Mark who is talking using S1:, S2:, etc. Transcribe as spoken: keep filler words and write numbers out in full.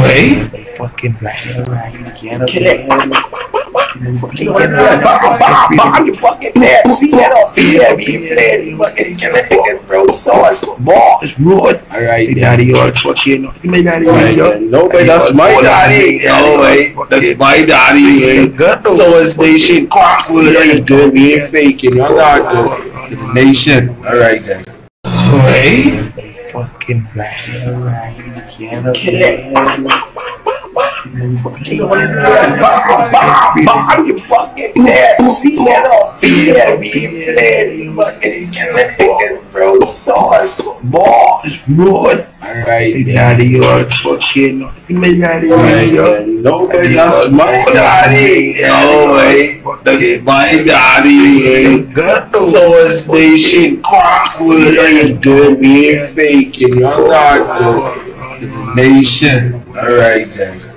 S1: Wait.
S2: Fucking black. Get up.
S1: You fucking dead. See that? See that? Be playing. You fucking killing niggas, bro. Sauce. Ball is rude.
S2: Alright.
S1: Your daddy, you're fucking. See my daddy, yo.
S2: No, but that's my daddy. No, wait. That's my daddy. So is nation. You're good. We ain't faking. You're not good. To the nation. Alright then.
S1: Wait.
S2: Fucking black. Get up.
S1: You fucking dead. See that? See that? Be playing. You fucking killing niggas, bro. Sauce. Ball is rude.
S2: Alright.
S1: Your daddy, you're fucking. See my daddy, yo.
S2: No, but that's my daddy. No, wait. That's my daddy. So is nation. You're good. We ain't faking. You're not good. To the nation. Alright then.